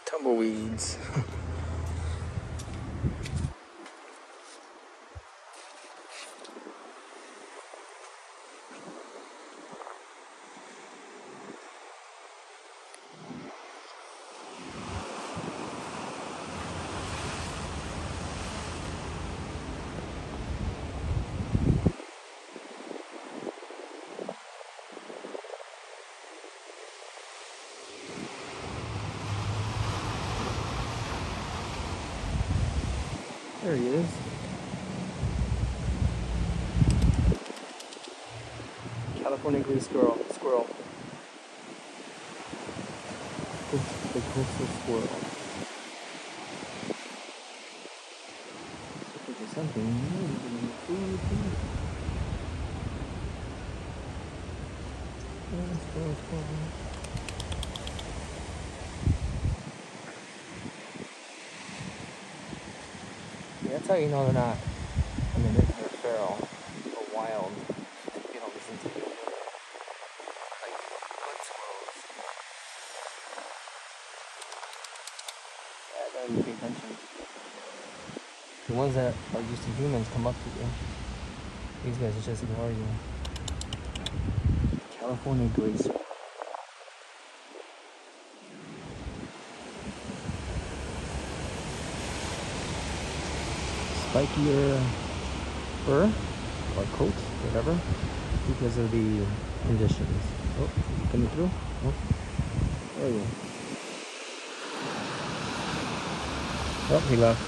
Tumbleweeds. There he is. California green squirrel. The coastal squirrel. Looking for something. Squirrel. That's how you know they're not, I mean, they're feral or wild. You don't listen to them. Like blood squirrels. Yeah, I gotta pay attention. The ones that are used to humans come up to you. These guys are just ignore you. California gray squirrel. Spikier fur or coat, whatever, because of the conditions. Oh, coming through? Oh, there you go. Oh, he left.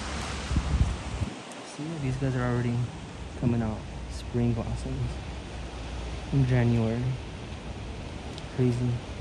See, these guys are already coming out. Spring blossoms in January. Crazy.